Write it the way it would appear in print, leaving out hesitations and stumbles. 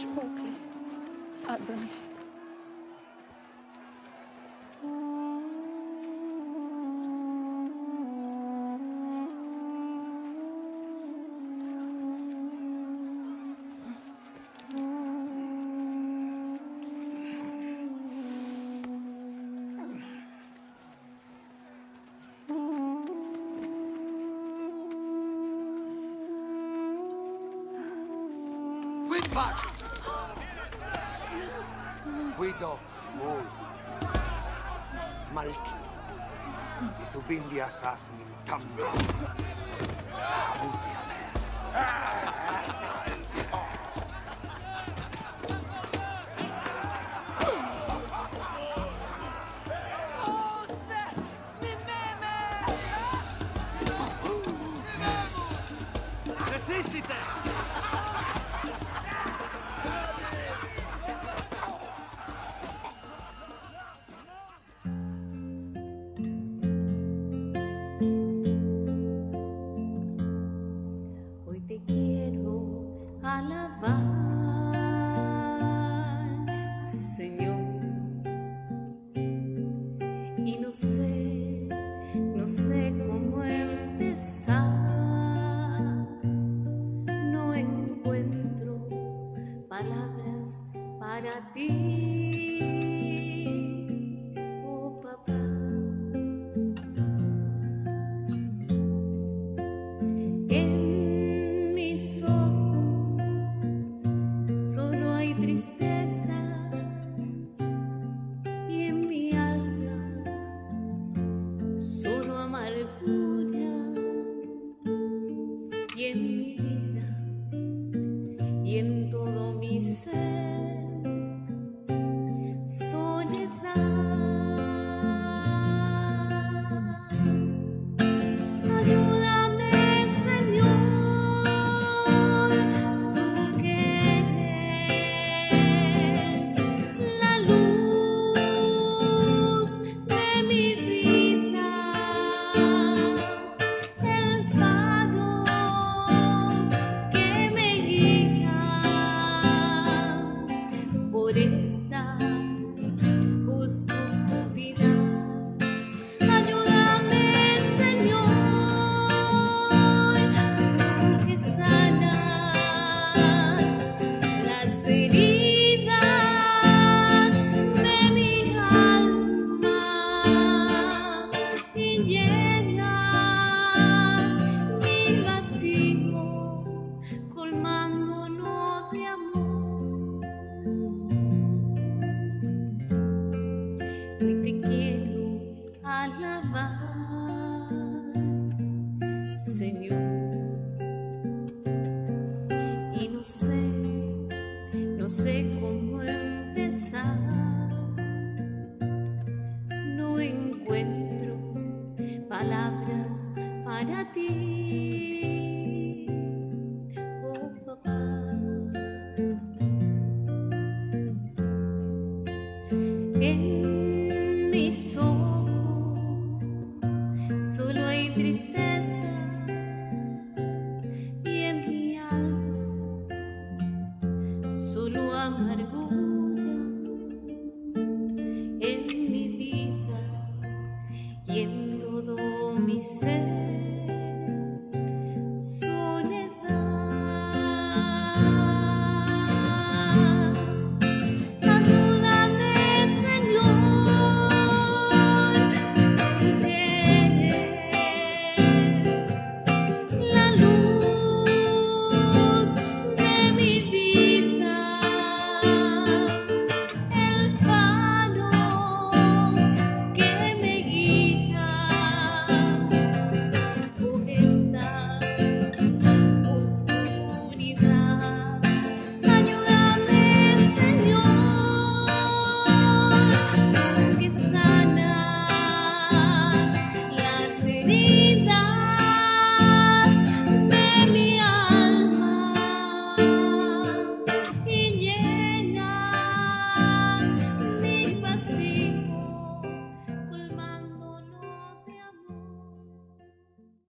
תשמוק לי, אדוני. Guido, Mul, Malki, Izubindi Azaz Mintamba, Abuti Amer. Resistite! Y no sé cómo empezar, no encuentro palabras para ti, oh papá. En mis ojos solo hay tristeza y en mi alma solo amargura, y en mi vida y en todo mi ser soledad. Ayúdame, Señor, tú que eres la luz de mi vida, el faro que me guía por esta oscuridad. Ayúdame, Señor, tú que sanas las heridas de mi alma y llenas mi vacío colmándolo de amor. Hoy te quiero alabar, Señor, y no sé cómo empezar, no encuentro palabras para ti, oh papá. En mis ojos solo hay tristeza y en mi alma solo amargura.